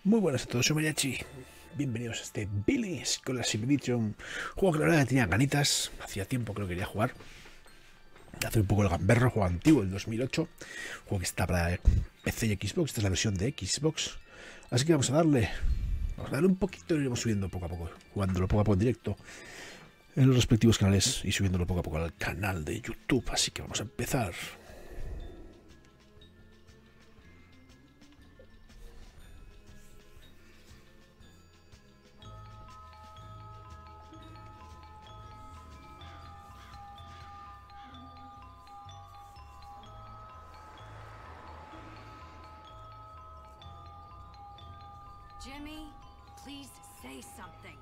Muy buenas a todos, soy Mariachi. Bienvenidos a este Billy's con la Simulation. Juego que la verdad que tenía ganitas. Hacía tiempo que lo quería jugar. Hace un poco el gamberro, juego antiguo, el 2008. Juego que está para PC y Xbox. Esta es la versión de Xbox. Así que vamos a darle. Vamos a darle un poquito y iremos subiendo poco a poco. Jugándolo poco a poco en directo en los respectivos canales y subiéndolo poco a poco al canal de YouTube. Así que vamos a empezar. Jimmy, please say something.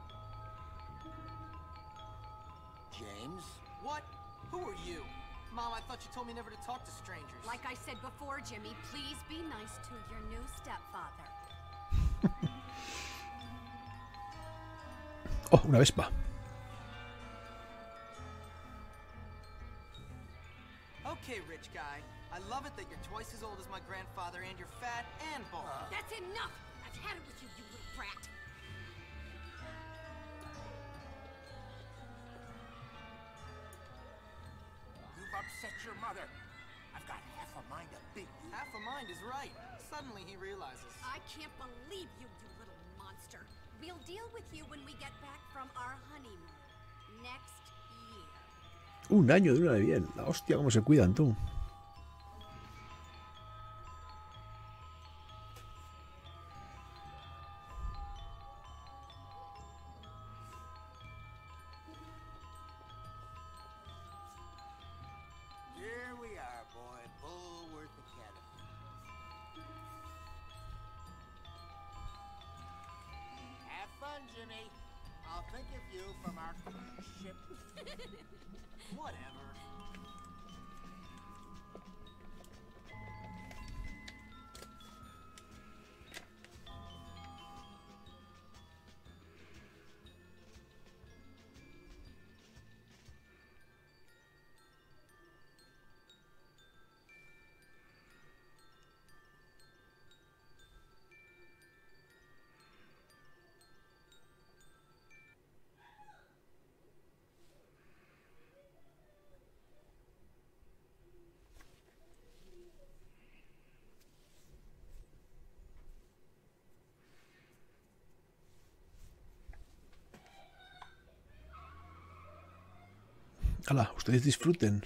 James? What? Who are you? Mom, I thought you told me never to talk to strangers. Like I said before, Jimmy, please be nice to your new stepfather. Oh, una Vespa. Okay, rich guy. I love it that you're twice as old as my grandfather and you're fat and bald. That's enough! I've had it with you, you little brat! You've upset your mother. I've got half a mind to beat you. Half a mind is right. Suddenly he realizes. I can't believe you, you little monster. We'll deal with you when we get back from our honeymoon. Next year. Un año de una de bien. La hostia, cómo se cuidan, tú. Here we are, boy. Bullworth Academy. Have fun, Jimmy. I'll think of you from our ship. Whatever. Hala, ustedes disfruten.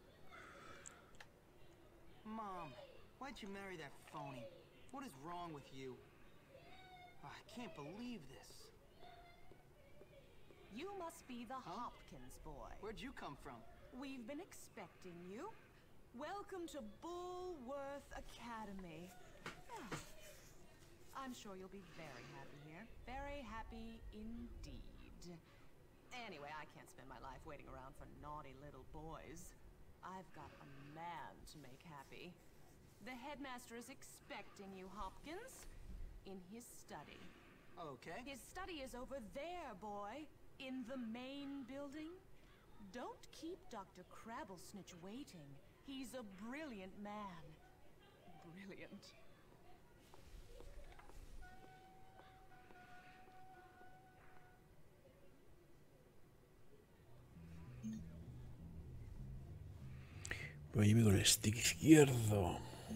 Mom, why'd you marry that phony? What is wrong with you? I can't believe this. You must be the Hopkins boy. Where'd you come from? We've been expecting you. Welcome to Bullworth Academy. Ah, I'm sure you'll be very happy here. Very happy indeed. Anyway, I can't spend my life waiting around for naughty little boys. I've got a man to make happy. The headmaster is expecting you, Hopkins, in his study. Okay. His study is over there, boy, in the main building. Don't keep Dr. Crabblesnitch waiting. He's a brilliant man. Brilliant. Muéveme con el stick izquierdo.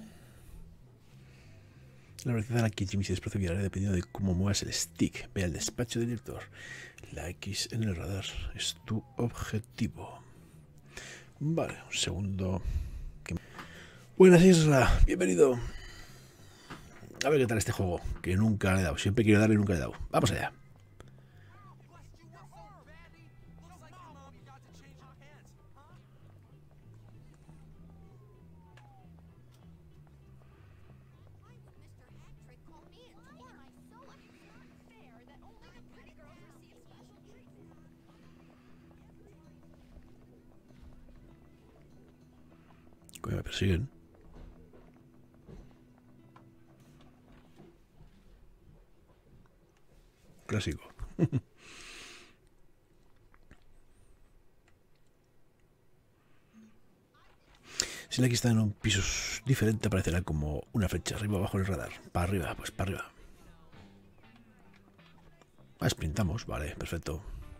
La velocidad a la que Jimmy se desplaza variará dependiendo de cómo muevas el stick. Ve al despacho del director. La X en el radar es tu objetivo. Vale, un segundo. Buenas, Isra. Bienvenido. A ver qué tal este juego, que nunca le he dado. Siempre quiero darle y nunca le he dado. Vamos allá. Coño, me persiguen. Clásico. Si la X está en un piso diferente, aparecerá como una flecha arriba o abajo en el radar. Para arriba, pues para arriba. Ah, sprintamos, vale, perfecto.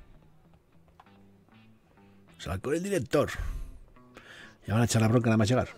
Sal con el director. Ya van a echar la bronca nada más llegar.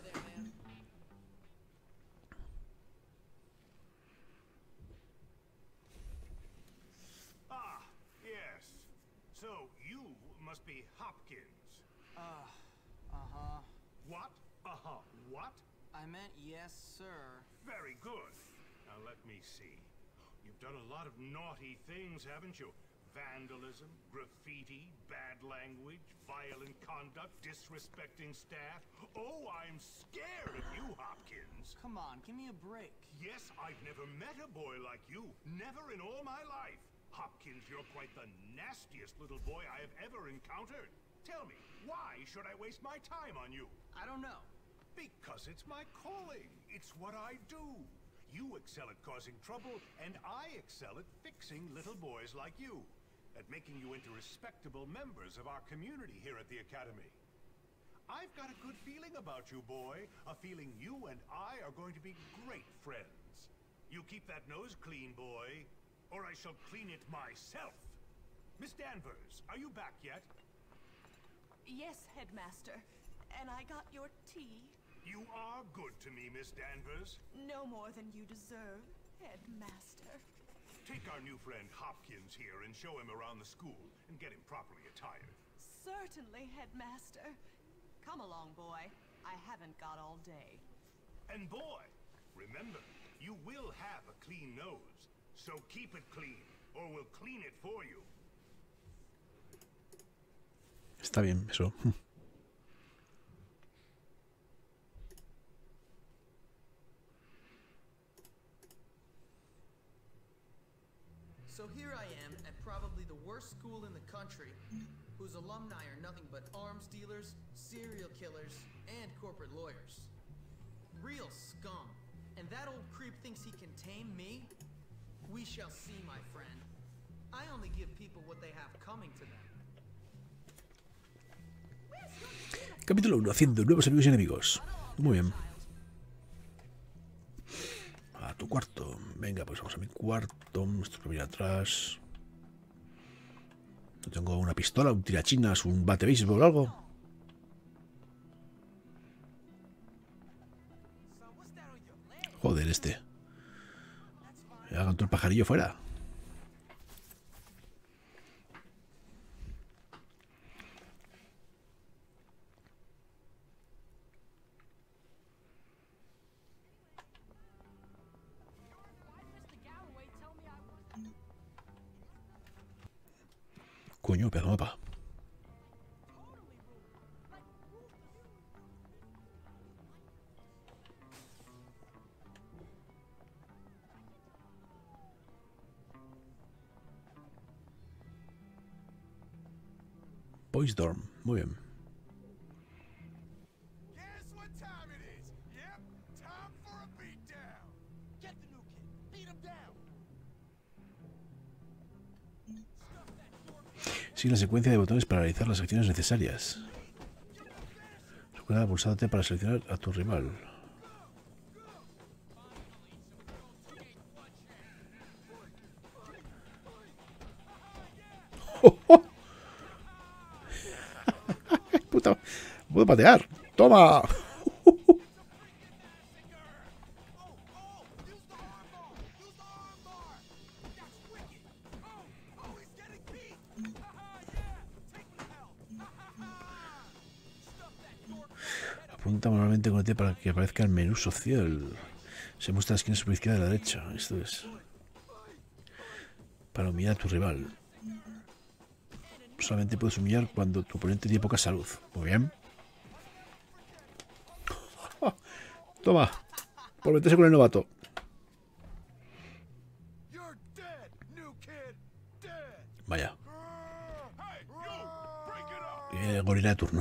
Ah, yes. So you must be Hopkins. Uh-huh. What? Uh-huh. What? I meant yes, sir. Very good. Now let me see. You've done a lot of naughty things, haven't you? Vandalism, graffiti, bad language, violent conduct, disrespecting staff. Oh, I'm scared of you, Hopkins. Come on, give me a break. Yes, I've never met a boy like you. Never in all my life. Hopkins, you're quite the nastiest little boy I have ever encountered. Tell me, why should I waste my time on you? I don't know. Because it's my calling. It's what I do. You excel at causing trouble, and I excel at fixing little boys like you. At making you into respectable members of our community here at the Academy. I've got a good feeling about you, boy. A feeling you and I are going to be great friends. You keep that nose clean, boy, or I shall clean it myself. Miss Danvers, are you back yet? Yes, Headmaster. And I got your tea. You are good to me, Miss Danvers. No more than you deserve, Headmaster. Take our new friend Hopkins here and show him around the school and get him properly attired. Certainly, Headmaster. Come along, boy. I haven't got all day. And boy, remember, you will have a clean nose. So keep it clean, or we'll clean it for you. Está bien, eso. So here I am at probably the worst school in the country, whose alumni are nothing but arms dealers, serial killers, and corporate lawyers. Real scum. And that old creep thinks he can tame me? We shall see, my friend. I only give people what they have coming to them. Capítulo 1, haciendo nuevos amigos y enemigos. Muy bien. A tu cuarto. Venga, pues vamos a mi cuarto. Esto que viene atrás. No tengo una pistola, un tirachinas, un bate béisbol o algo. Joder, este. Ya cantó el pajarillo fuera. Coño, pedazo de mapa. Boys Dorm, muy bien. Guess what time it is? Yep, time for a beatdown. Get the new kid. Beat him down. Sigue la secuencia de botones para realizar las acciones necesarias. Recuerda pulsándote para seleccionar a tu rival. ¡Oh, oh! ¡Puta! ¡Puedo patear! ¡Toma! Apunta manualmente con el T para que aparezca el menú social. Se muestra la esquina superior izquierda de la derecha. Esto es para humillar a tu rival. Solamente puedes humillar cuando tu oponente tiene poca salud. Muy bien. Toma. Por meterse con el novato. Vaya. Gorila de turno.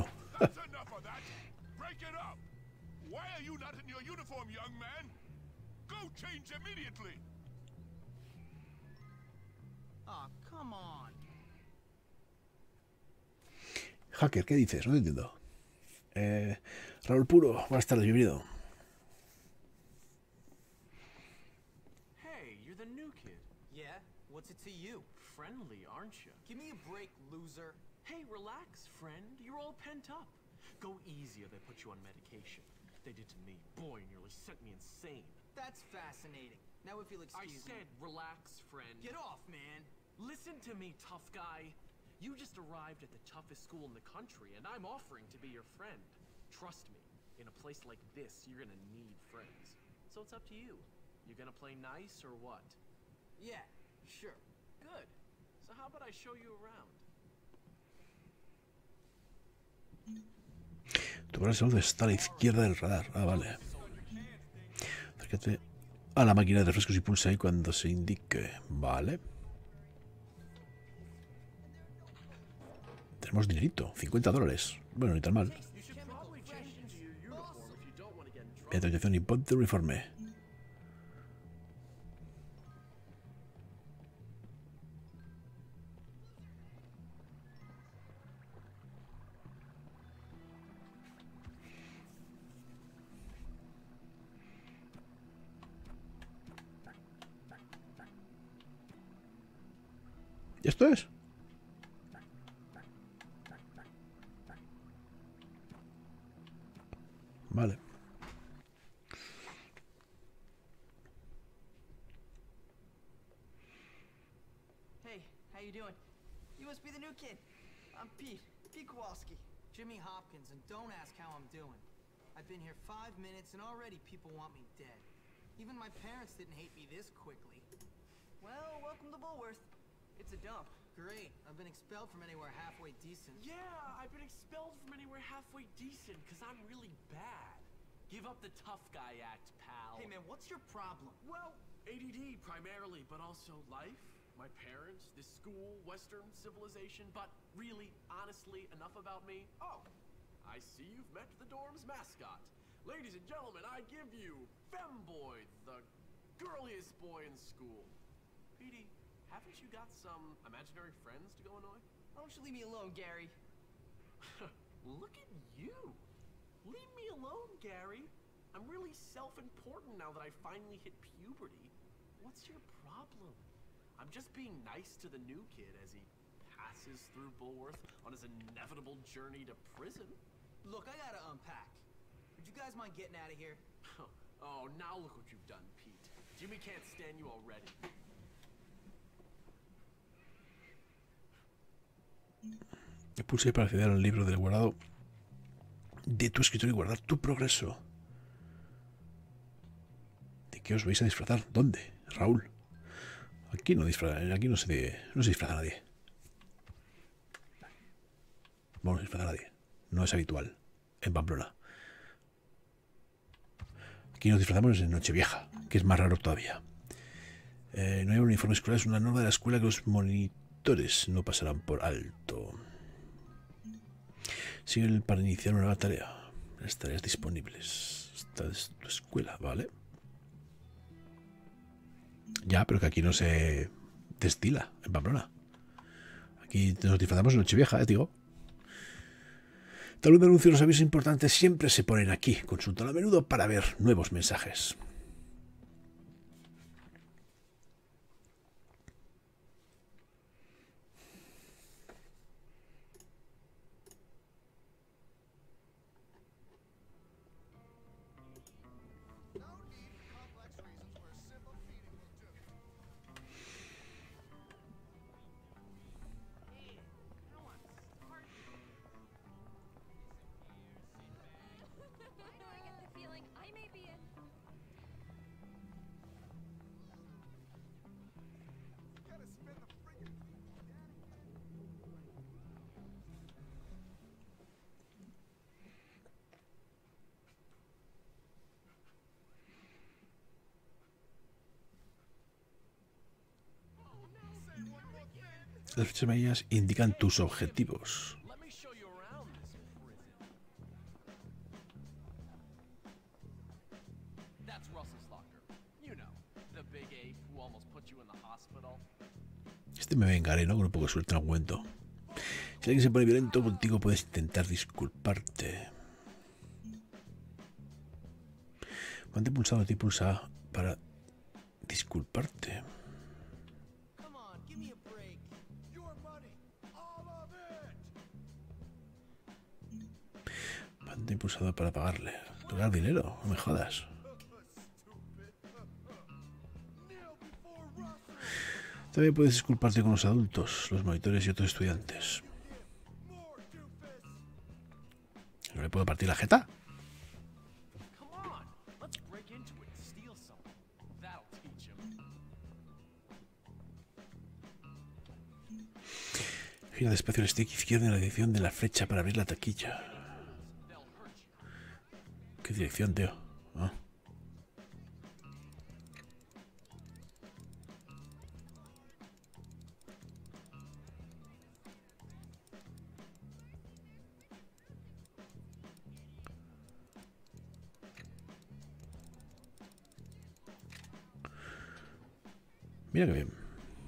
Hacker, ¿qué dices? No te entiendo. Raúl Puro, buenas tardes, bienvenido. Hey, you're the new kid. Yeah, What's it to you? Friendly, aren't you? Give me a break, loser. Hey, relax, friend. You're all pent up. Go easy or they put you on medication. They did to me. Boy, nearly sent me insane. That's fascinating. Now if you'll I excuse said me. relax, friend. Get off, man. Listen to me, tough guy. You just arrived at the toughest school in the country, and I'm offering to be your friend. Trust me, in a place like this, you're gonna need friends. So it's up to you. You gonna play nice or what? Yeah, sure. Good. So how about I show you around? Tu brazo salud está a la izquierda del radar. Ah, vale. Acércate a la máquina de refrescos y pulsa ahí cuando se indique. Vale. Tenemos dinerito, $50. Bueno, ni tan mal. You should probably change into your uniform if you don't want to get in trouble. Ve a tu habitación y ponte el uniforme. ¿Y esto es? Vale. Hey, how you doing? You must be the new kid. I'm Pete Kowalski. Jimmy Hopkins, and don't ask how I'm doing. I've been here 5 minutes and already people want me dead. Even my parents didn't hate me this quickly. Well, welcome to Bullworth. It's a dump. Great. I've been expelled from anywhere halfway decent. Yeah, I've been expelled from anywhere halfway decent because I'm really bad. Give up the tough guy act, pal. Hey man, what's your problem? Well, ADD primarily, but also life, my parents, this school, Western civilization, but really, honestly, enough about me. Oh, I see you've met the dorm's mascot. Ladies and gentlemen, I give you Femboy, the girliest boy in school. Petey, haven't you got some imaginary friends to go annoy? Why don't you leave me alone, Gary? Look at you. Leave me alone, Gary. I'm really self-important now that I finally hit puberty. What's your problem? I'm just being nice to the new kid as he passes through Bullworth on his inevitable journey to prison. Look, I gotta unpack. Would you guys mind getting out of here? Oh, now look what you've done, Pete. Jimmy can't stand you already. Pulsa para acceder al libro del guardado de tu escritorio y guardar tu progreso. ¿De qué os vais a disfrazar? ¿Dónde? Raúl. Aquí no se disfraza nadie. Bueno, no se disfraza nadie. No es habitual en Pamplona. Aquí nos disfrazamos en Nochevieja, que es más raro todavía. No hay un uniforme escolar, es una norma de la escuela que los monitores no pasarán por alto. Sigue para iniciar una nueva tarea. Las tareas disponibles. Esta es tu escuela, ¿vale? Ya, pero que aquí no se destila en Pamplona. Aquí nos disfrazamos en Nochevieja, digo. Talón de anuncios, los avisos importantes siempre se ponen aquí. Consulta a menudo para ver nuevos mensajes. I get the feeling I may be in. Gotta spin the friggin' Las flechas amarillas indican tus objetivos. Let me show you around this prison. That's Russell's locker. You know, the big ape who almost put you in the hospital. Este me vengaré, ¿no? Con un poco de suerte en algún momento. Si alguien se pone violento contigo, puedes intentar disculparte. Mantén pulsado a ti, pulsa para disculparte. Come Te he impulsado para pagarle. ¿Pagar dinero? No me jodas. También puedes disculparte con los adultos, los monitores y otros estudiantes. ¿No le puedo partir la jeta? Come on, let's break into it and steal something. That'll teach him. Gira despacio el stick izquierdo en la dirección de la flecha para abrir la taquilla. ¿Qué dirección, tío? Ah. Mira que bien.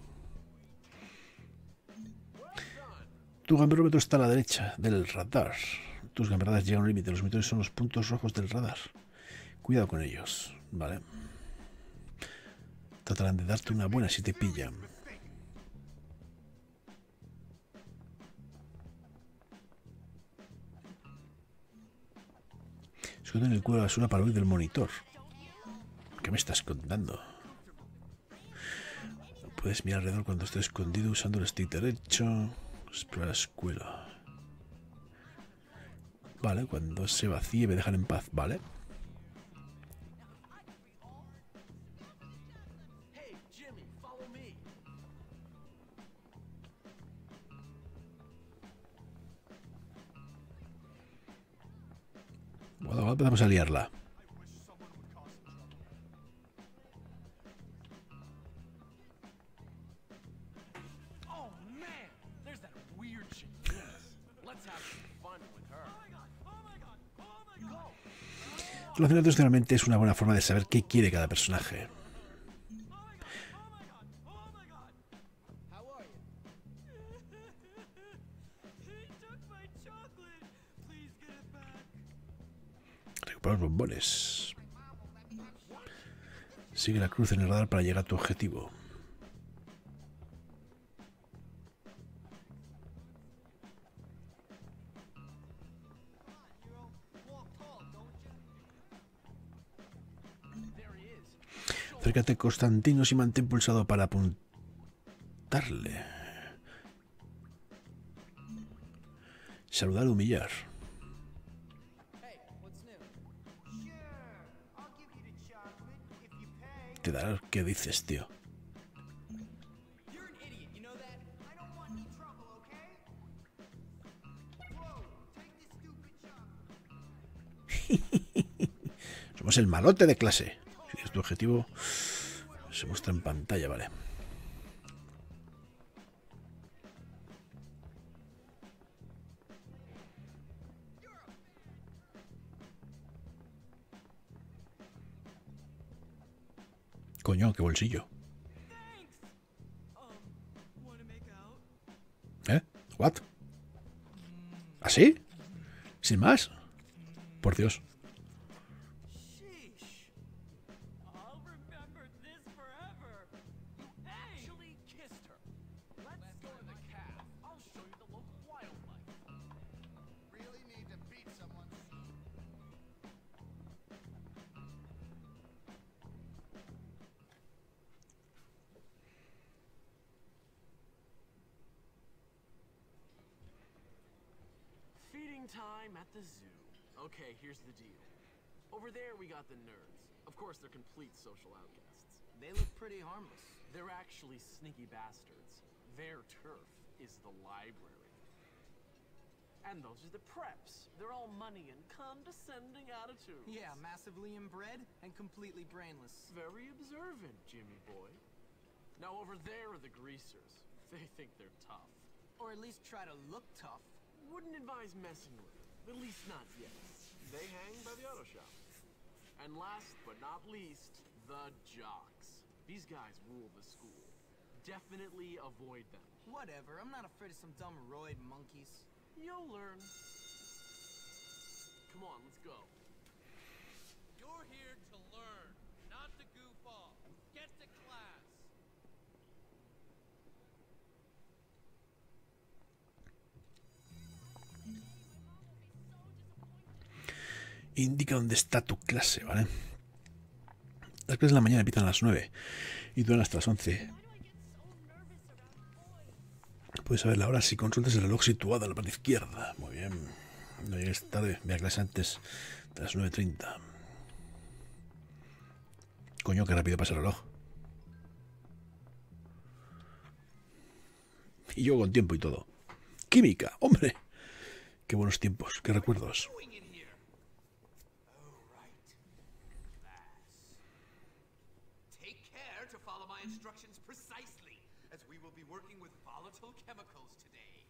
Tu gamberrómetro está a la derecha del radar. Tus gamberadas llegan a un límite. Los monitores son los puntos rojos del radar. Cuidado con ellos. Vale. Tratarán de darte una buena si te pillan. Esconde en el culo de la basura para huir del monitor. ¿Qué me estás contando? Puedes mirar alrededor cuando estés escondido usando el stick derecho. Explorar la escuela. Vale, cuando se vacíe me dejan en paz, ¿vale? Hey, Jimmy, follow me. Bueno, ahora empezamos a liarla. Oh man, there's that weird chick. Yes. Let's have some fun with her. Relacionar tradicionalmente es una buena forma de saber qué quiere cada personaje. How are you? Recuperar los bombones. Sigue la cruz en el radar para llegar a tu objetivo. Acércate, Constantinos, y mantén pulsado para apuntarle. Saludar o humillar. Hey, what's new? Te dará qué dices, tío. You're an idiot, you know that? I don't want any trouble, okay? Whoa, take this stupid shot. Somos el malote de clase. Si es tu objetivo, se muestra en pantalla, vale. Coño, qué bolsillo. ¿Eh? ¿What? ¿Así? ¿Sin más? Por Dios. I'll remember this forever. Actually kissed her. Let's go to the calf. I'll show you the local wildlife. Really need to beat someone. Feeding time at the zoo. Okay, here's the deal. Over there we got the nerds. Of course, they're complete social outcasts. They look pretty harmless. They're actually sneaky bastards. Their turf is the library. And those are the preps. They're all money and condescending attitudes. Yeah, massively inbred and completely brainless. Very observant, Jimmy boy. Now over there are the greasers. They think they're tough. Or at least try to look tough. Wouldn't advise messing with them. At least not yet. They hang by the auto shop. And last but not least, the jocks. These guys rule the school. Definitely avoid them. Whatever, I'm not afraid of some dumb roid monkeys. You'll learn. Come on, let's go. You're here to learn, not to goof off. Get to class. Indica dónde está tu clase, ¿vale? Las clases de la mañana empiezan a las 9 y duran hasta las 11. Puedes saber la hora si consultas el reloj situado en la parte izquierda. Muy bien. No llegues tarde. Ve a clase antes de las 9:30. Coño, qué rápido pasa el reloj. Y yo con tiempo y todo. Química, hombre. Qué buenos tiempos, qué recuerdos. Take care to follow my instructions precisely, as we will be working with volatile chemicals today.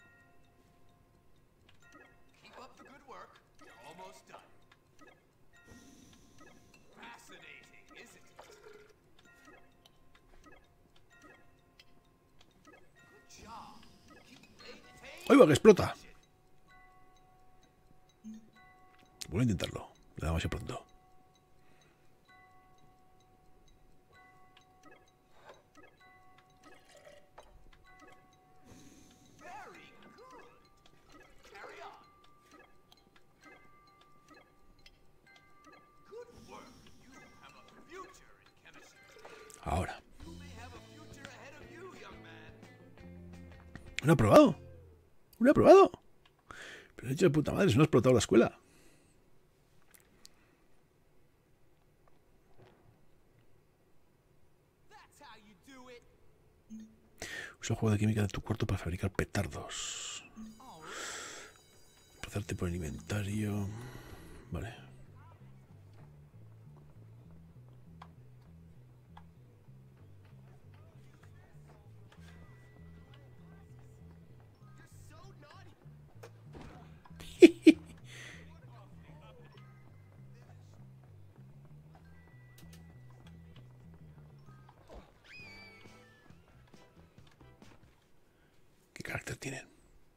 Keep up the good work. You're almost done. Fascinating, isn't it? Good job. Keep paying ¡Oiga, que explota! Voy a intentarlo. Le damos ya pronto. Very good. Carry on. Good work. You have a future in chemistry. Ahora. You may have a future ahead of you, young man. ¿Lo he aprobado? ¿Lo he aprobado? Pero he hecho de puta madre, se no ha explotado la escuela. That's how you do it. Usa el juego de química de tu cuarto para fabricar petardos. Pasarte por el inventario. Vale. You're so naughty. ¿Qué carácter tienen?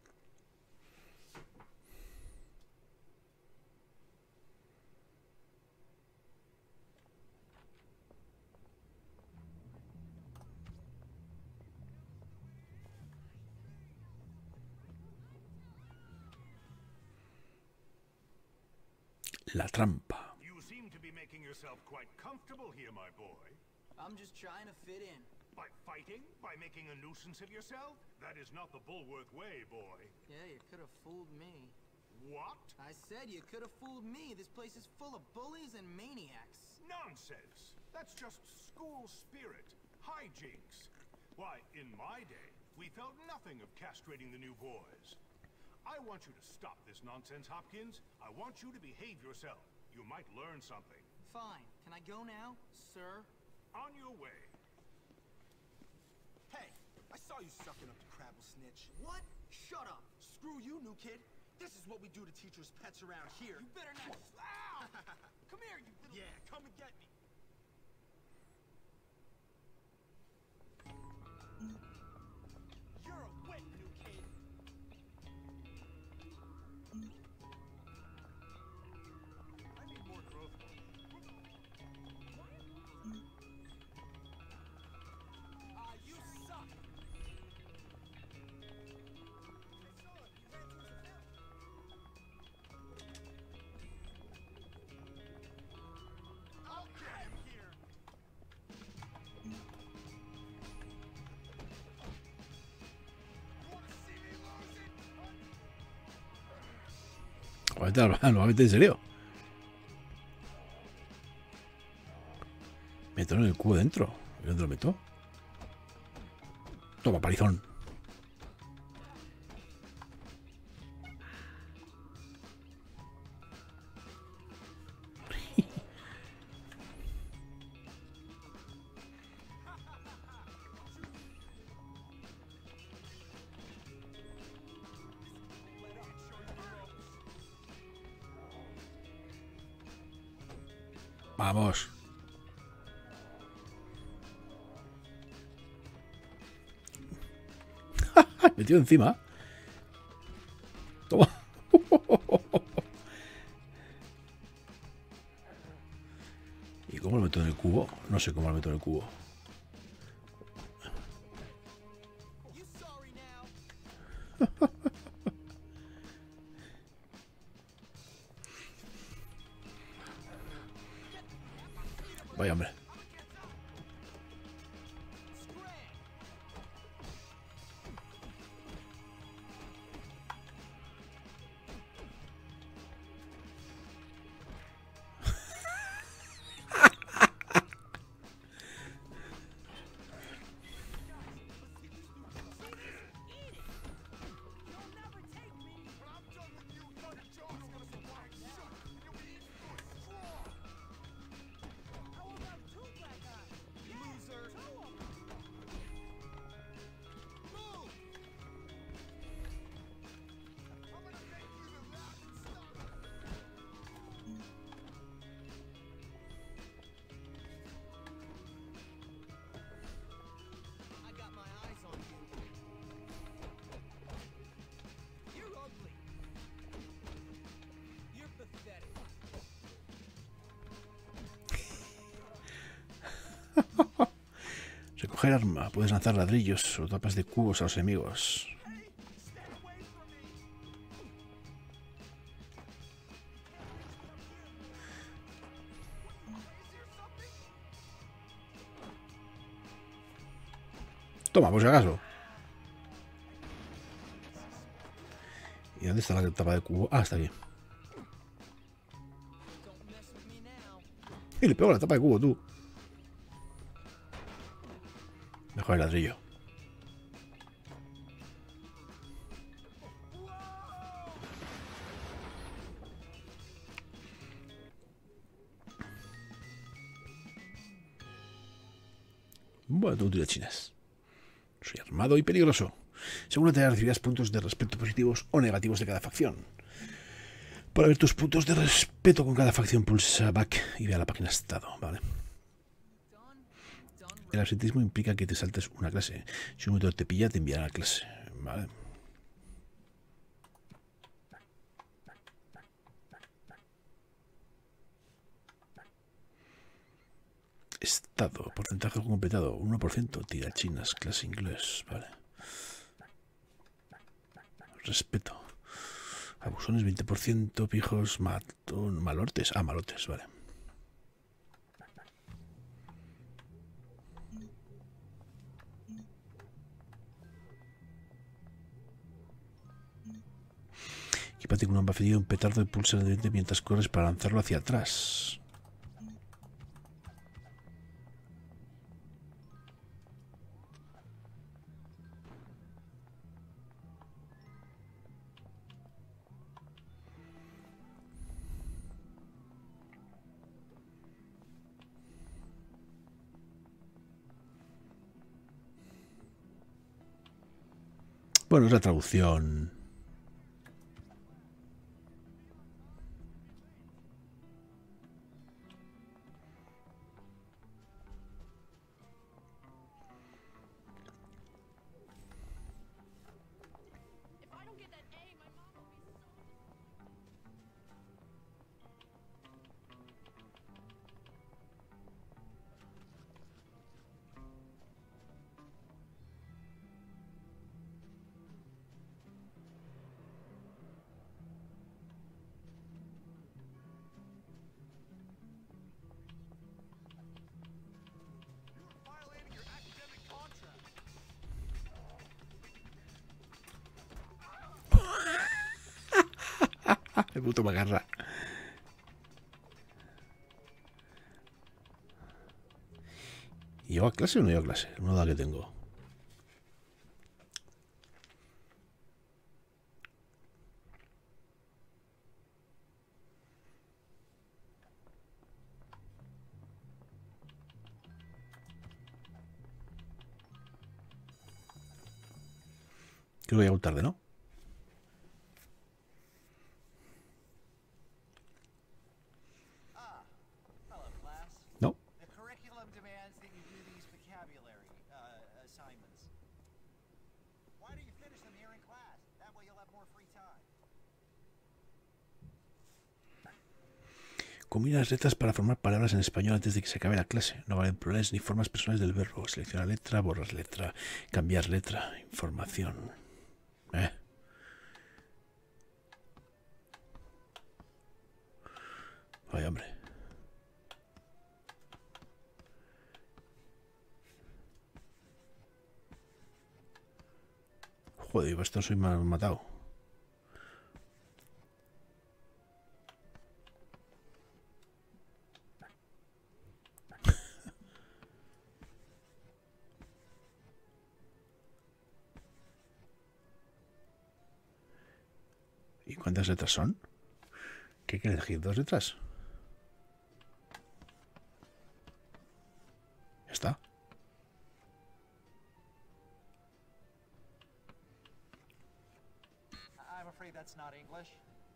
La trampa. You seem to be making yourself quite comfortable here, my boy. I'm just trying to fit in. By fighting? By making a nuisance of yourself? That is not the Bulworth way, boy. Yeah, you could have fooled me. What? I said you could have fooled me. This place is full of bullies and maniacs. Nonsense! That's just school spirit. Hijinks. Why, in my day, we felt nothing of castrating the new boys. I want you to stop this nonsense, Hopkins. I want you to behave yourself. You might learn something. Fine. Can I go now, sir? On your way. Hey, I saw you sucking up to Crabble Snitch. What? Shut up. Screw you, new kid. This is what we do to teachers' pets around here. You better not. Ow! Come here, you little... Yeah, come and get me. You're a wit, new kid. I need more growth. You suck. I'll get him here. You wanna see me lose it? ¿Lo va a meter en serio? Meto en el cubo dentro. ¿Y dónde lo meto? Toma, palizón. Vamos. Metido encima. Toma. ¿Y cómo lo meto en el cubo? No sé cómo lo meto en el cubo. You sorry now? Vaya, hombre. I got my eyes on you. You're ugly. You're pathetic. Recoger arma. Puedes lanzar ladrillos o tapas de cubos a los enemigos. Toma, por si acaso. ¿Y dónde está la tapa de cubo? Ah, está aquí. Don't mess with me now. Y le pego la tapa de cubo, tú. Mejor el ladrillo. Bueno, tú tirachinas. Soy armado y peligroso. Según la tarea recibirás puntos de respeto positivos o negativos de cada facción. Para ver tus puntos de respeto con cada facción, pulsa back y ve a la página estado, ¿vale? El absentismo implica que te saltes una clase. Si un monitor te pilla, te enviará a la clase, ¿vale? Estado, porcentaje completado, 1%, tirachinas, clase inglés, ¿vale? Respeto. Abusones, 20%, pijos, malotes. Ah, malotes, vale. Equipate con un bafetillo, un petardo y pulsa el diente mientras corres para lanzarlo hacia atrás. Bueno, es la traducción. Violating your academic contract. El puto me agarra. ¿Llevo a clase o no llevo a clase? No da que tengo. Creo que llego tarde, ¿no? Hello, class. No. The curriculum demands that you do these vocabulary assignments. Why don't you finish them here in class? That way you'll have more free time. Combina las letras para formar palabras en español antes de que se acabe la clase. No valen plurales ni formas personales del verbo. Selecciona letra, borras letra, cambiar letra, información. Vaya, hombre. Joder, pues esto soy mal matado. ¿Y cuántas letras son? ¿Qué hay que elegir? ¿2 letras? Ya está. I'm afraid that's not English.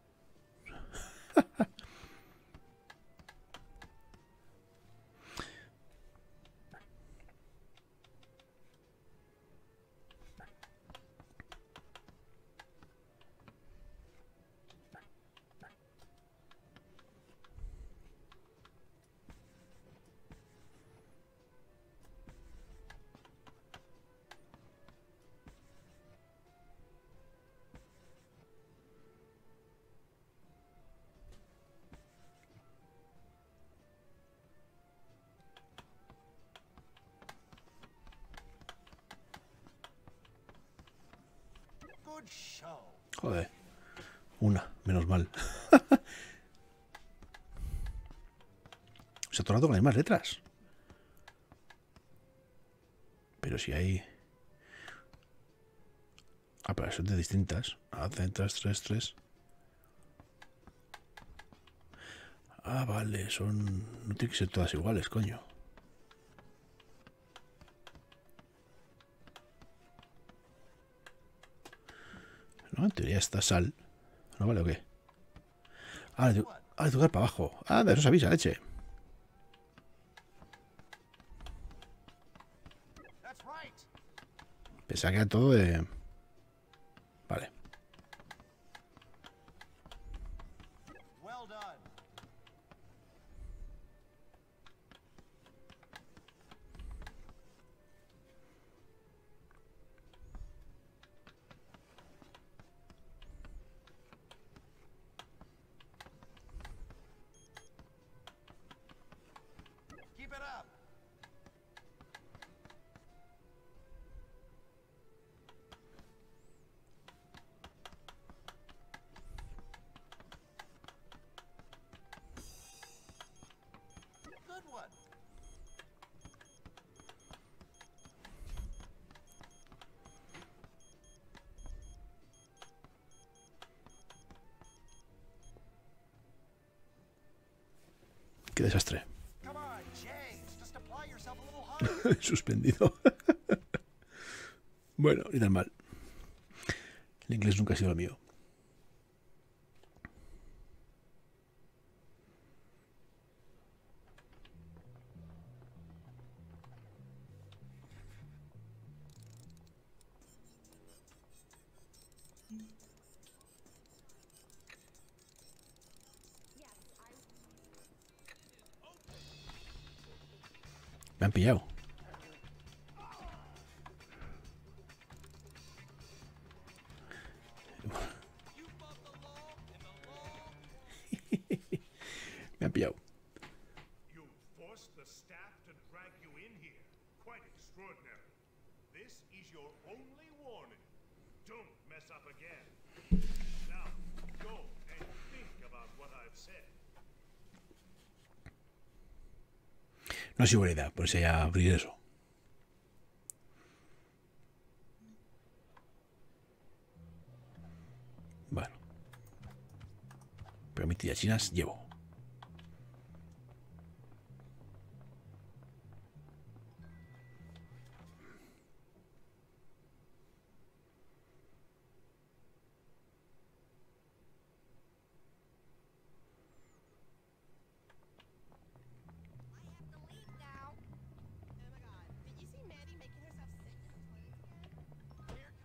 Good show. Joder. Una, menos mal. Se ha atorado con las mismas letras. Pero si hay... Ah, pero son de distintas. Ah, 3. Ah, vale, son... No tienen que ser todas iguales, coño. No, en teoría está sal. ¿No vale o qué? Ah, le tengo que tocar para abajo. Ah, de eso se avisa, leche. That's right. Pensaba que era todo de... Vale. Well done. Keep it up. Good one. Qué desastre. Come on, James. Just apply yourself a little harder. Suspendido. Bueno, ni tan mal. El inglés nunca ha sido lo mío. Me han pillado. Me han pillado. You forced the staff to drag you in here. Quite extraordinary. This is your only warning. Don't mess up again. Now, go and think about what I've said. No ha sido buena idea, pues ya abrir eso. Bueno. Pero mis tirachinas llevo. I have to leave now. Oh my god, did you see Maddie making herself sick in the toilets again? Here.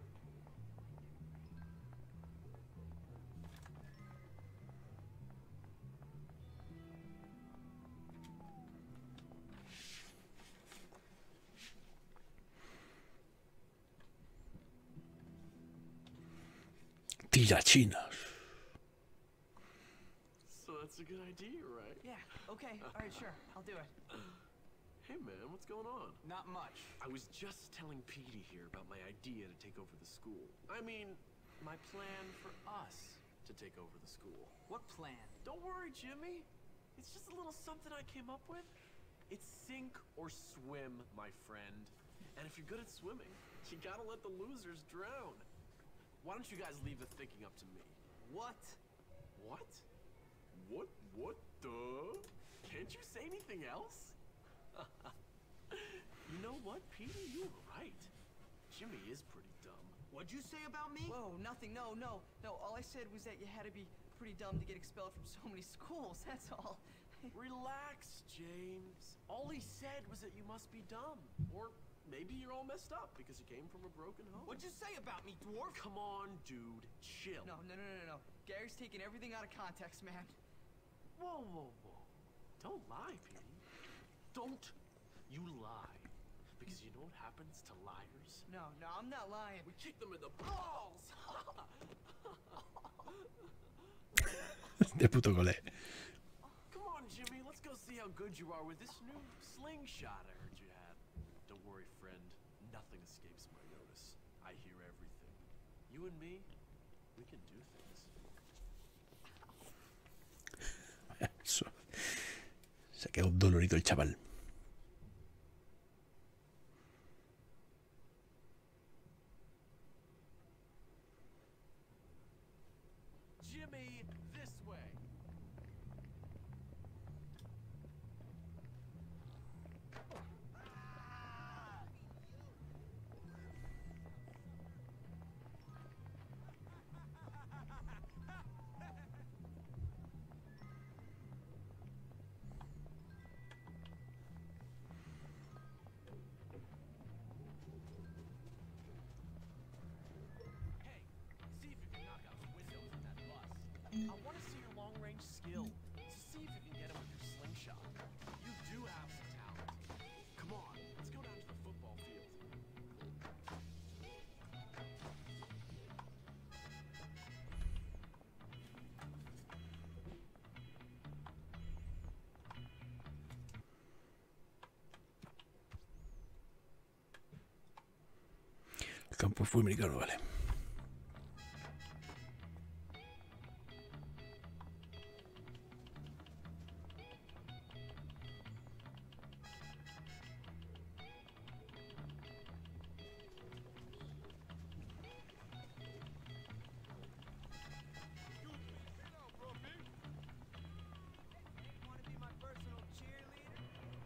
Tirachinas. So that's a good idea, right? Yeah, okay. All right, sure. I'll do it. Hey man, what's going on? Not much. I was just telling Petey here about my idea to take over the school. I mean, my plan for us to take over the school. What plan? Don't worry, Jimmy. It's just a little something I came up with. It's sink or swim, my friend. And if you're good at swimming, you gotta let the losers drown. Why don't you guys leave the thinking up to me? What? What? What the? Can't you say anything else? You know what, Petey? You were right. Jimmy is pretty dumb. What'd you say about me? Whoa, nothing. No. All I said was that you had to be pretty dumb to get expelled from so many schools, that's all. Relax, James. All he said was that you must be dumb. Or maybe you're all messed up because you came from a broken home. What'd you say about me, dwarf? Come on, dude. Chill. No. Gary's taking everything out of context, man. Whoa. Don't lie, Petey. Don't you lie. Because you know what happens to liars? No, I'm not lying. We kick them in the balls! De puto cole. Come on, Jimmy. Let's go see how good you are with this new slingshot I heard you had. Don't worry, friend. Nothing escapes my notice. I hear everything. You and me, we can do things. Se ha quedado dolorido el chaval. Jimmy, this way. Hey, see if you can knock out the windows in that bus. I want to see your long-range skill. To see if you can get him with your slingshot. You do have some talent. Come on, let's go down to the football field. El campo fue americano, vale. Want to be my personal cheerleader?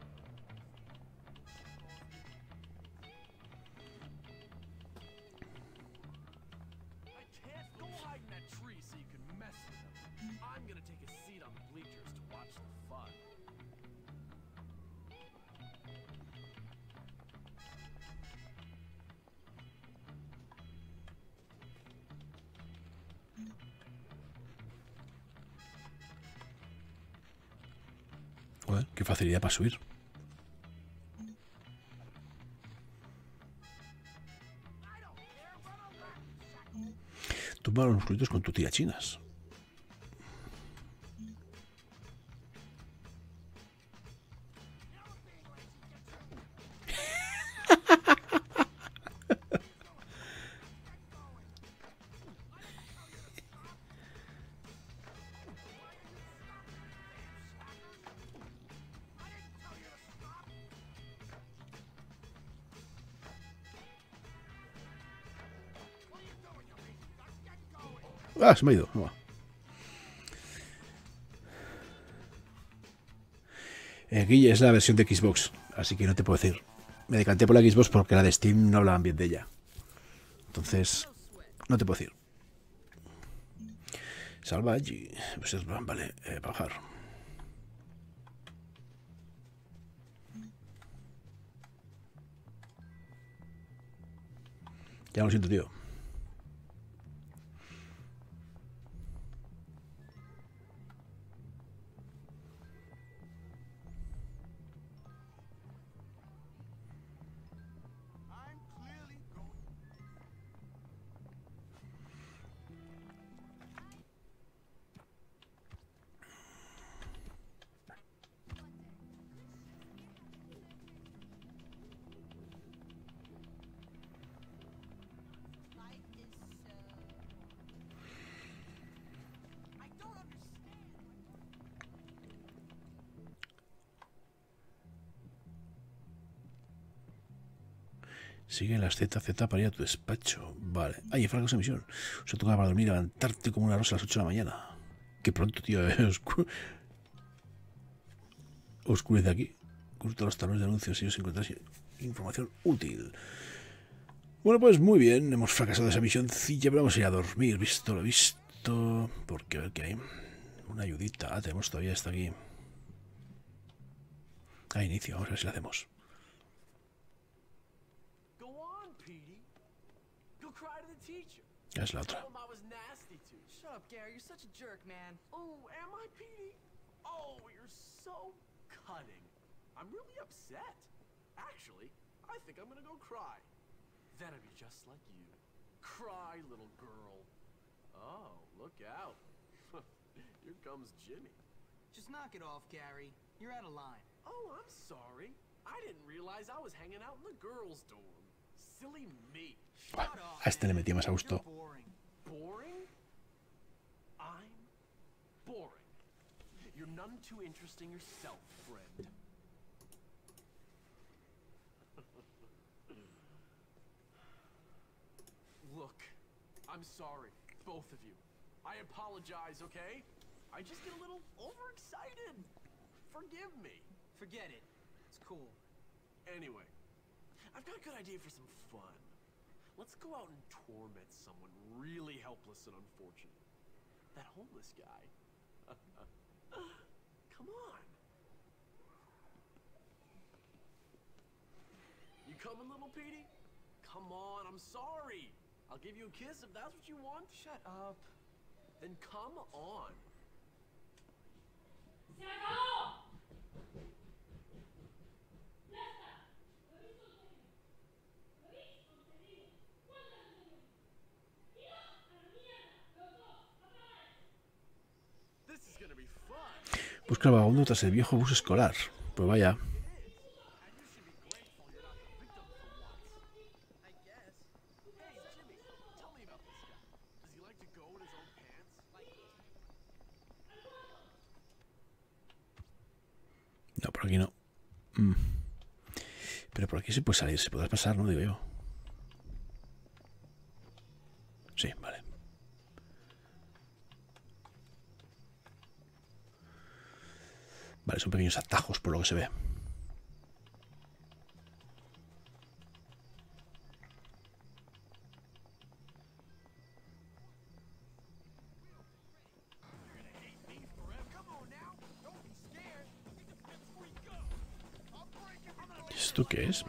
I can't go hide in that tree so you can mess with him. I'm gonna take a seat on the bleachers to watch the fun. Joder, qué facilidad para subir. Tumba los musculitos con tu tirachinas. Ah, se me ha ido. No va. Guille es la versión de Xbox, así que no te puedo decir. Me decanté por la Xbox porque la de Steam no hablaban bien de ella. Entonces, no te puedo decir. Salva allí. Pues vale, bajar. Ya lo siento, tío. I'm clearly going. Sigue las ZZ para ir a tu despacho. Vale. Ay, fracos de misión. Se toca para dormir, levantarte como una rosa a las 8 de la mañana. Qué pronto, tío. Oscurece aquí. Curta los talones de anuncios si os encontráis información útil. Bueno, pues muy bien. Hemos fracasado esa misioncilla, pero vamos a ir a dormir. Visto lo visto. Porque a ver qué hay. Una ayudita. Ah, tenemos todavía esto aquí. A inicio. Vamos a ver si lo hacemos. Es la otra. Shut up, Gary. You're such a jerk, man. Oh, am I, Petey? Oh, you're so cutting. I'm really upset. Actually, I think I'm gonna go cry. Then I'd be just like you. Cry, little girl. Oh, look out. Here comes Jimmy. Just knock it off, Gary. You're out of line. Oh, I'm sorry. I didn't realize I was hanging out in the girls' dorm. Silly me. Shut up. A este le metí más a gusto. You're boring. Boring? I'm boring. You're none too interesting yourself, friend. Look, I'm sorry, both of you. I apologize, okay? I just get a little overexcited. Forgive me. Forget it. It's cool. Anyway, I've got a good idea for some fun. Let's go out and torment someone really helpless and unfortunate. That homeless guy. Come on. You coming, little Petey? Come on, I'm sorry. I'll give you a kiss if that's what you want. Shut up. Then come on. This is gonna be fun. Busca el vagabundo tras el viejo bus escolar. Pues vaya. No, por aquí no. Pero por aquí se puede salir, se podrá pasar, ¿no? Digo yo. Sí, vale. Vale, son pequeños atajos por lo que se ve. ¿Esto qué es?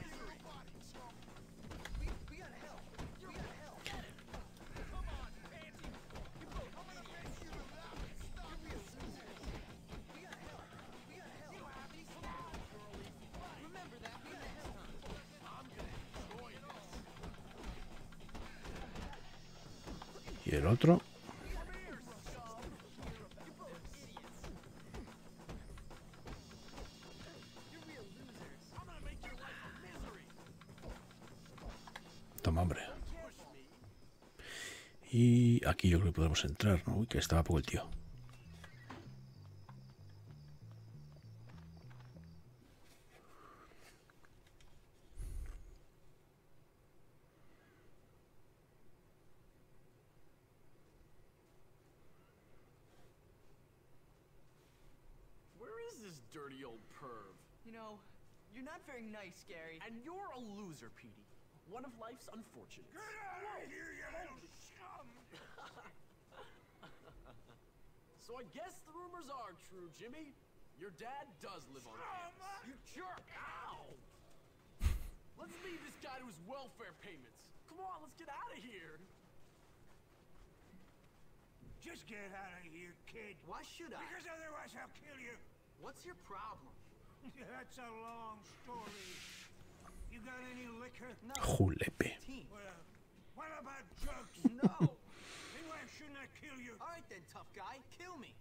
Y el otro. Toma, hombre. Y aquí yo creo que podemos entrar, ¿no? Uy, que estaba poco el tío. Where is this dirty old perv? You know, you're not very nice, Gary. And you're a loser, Petey. One of life's unfortunates. Get out of here, you little scum! So I guess the rumors are true, Jimmy. Your dad does live on campus. You jerk! Ow! Let's leave this guy to his welfare payments. Come on, let's get out of here. Just get out of here, kid. Why should I? Because otherwise I'll kill you. What's your problem? That's a long story. You got any liquor? No. Julepe. Team. Well, what about drugs? No. Then why shouldn't I kill you? All right then, tough guy. Kill me.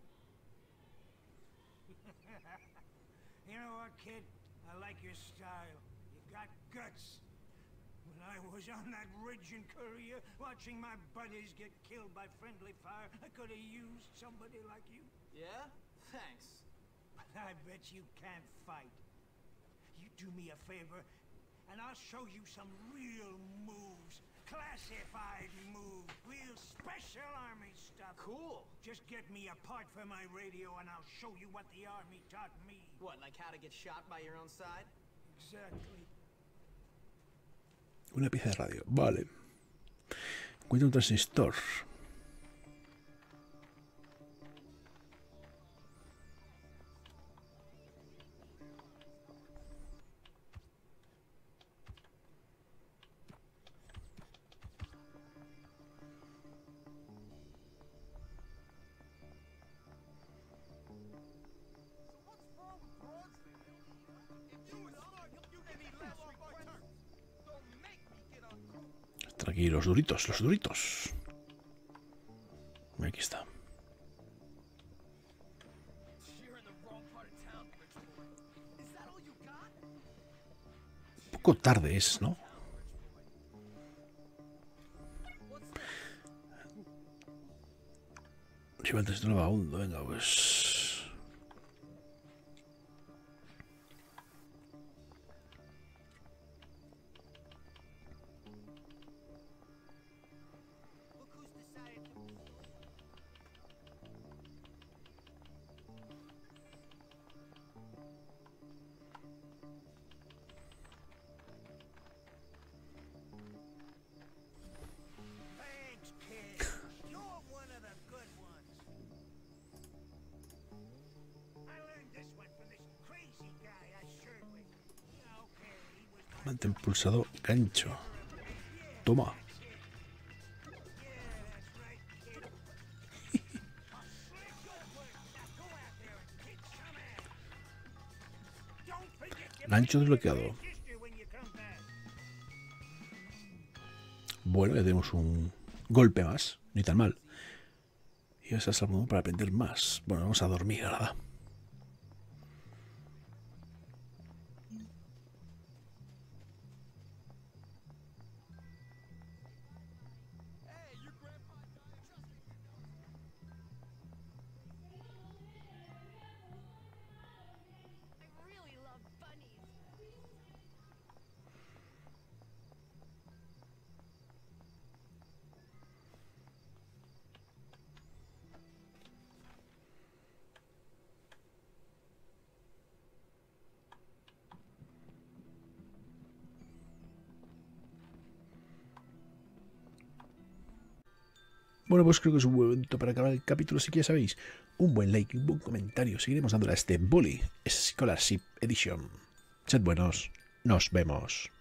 You know what, kid? I like your style. You got guts. When I was on that ridge in Korea, watching my buddies get killed by friendly fire, I could have used somebody like you. Yeah? Thanks. But I bet you can't fight. You do me a favor, and I'll show you some real moves. Classified moves. Real special army stuff. Cool. Just get me a part for my radio and I'll show you what the army taught me. What, like how to get shot by your own side? Exactly. Una pieza de radio. Vale. Encuentra un transistor. Aquí los duritos, los duritos. Aquí está. Un poco tarde es, ¿no? Si va el transistor vagabundo, venga, pues. Mantén pulsado gancho. Toma. Gancho desbloqueado. Bueno, ya tenemos un golpe más. Ni tan mal. Y vas a salvar para aprender más. Bueno, vamos a dormir ahora. Bueno, pues creo que es un buen momento para acabar el capítulo. Así que ya sabéis, un buen like y un buen comentario. Seguiremos dándole a este Bully Scholarship Edition. Sed buenos, nos vemos.